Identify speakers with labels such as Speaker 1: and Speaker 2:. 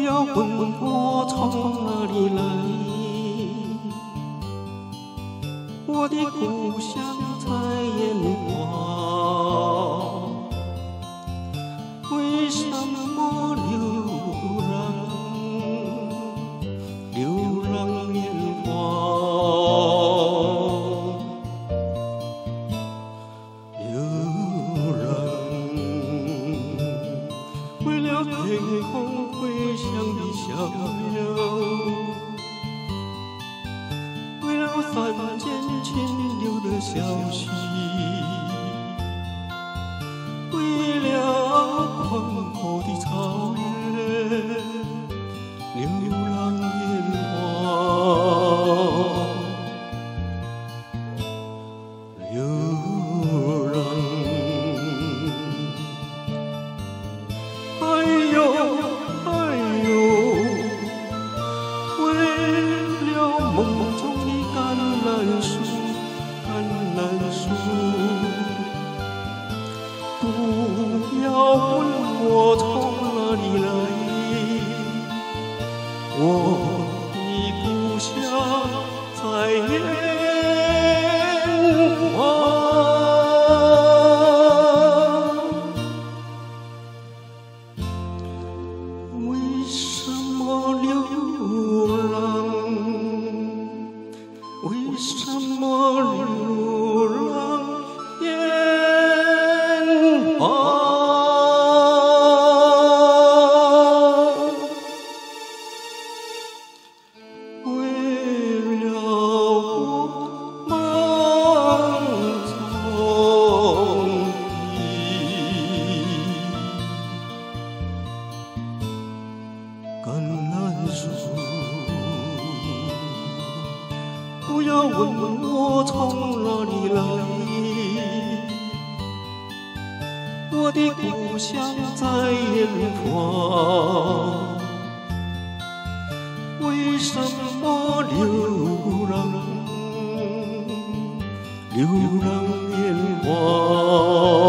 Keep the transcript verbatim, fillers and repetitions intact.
Speaker 1: 要问我从哪里来，我的故乡在烟花，为什么流浪？流浪烟花。 天空回响的小鸟，为了山间清流的消息，为了宽阔的草原，流浪烟花，流浪。 哎呦，哎呦，为了梦中的橄榄树，橄榄树，不要问我从哪里来，我的故乡在烟花。 为什么流浪？为什么流浪烟花？为了我梦中的。 橄榄树，不要问我从哪里来，我的故乡在烟花。为什么流浪？流浪烟花。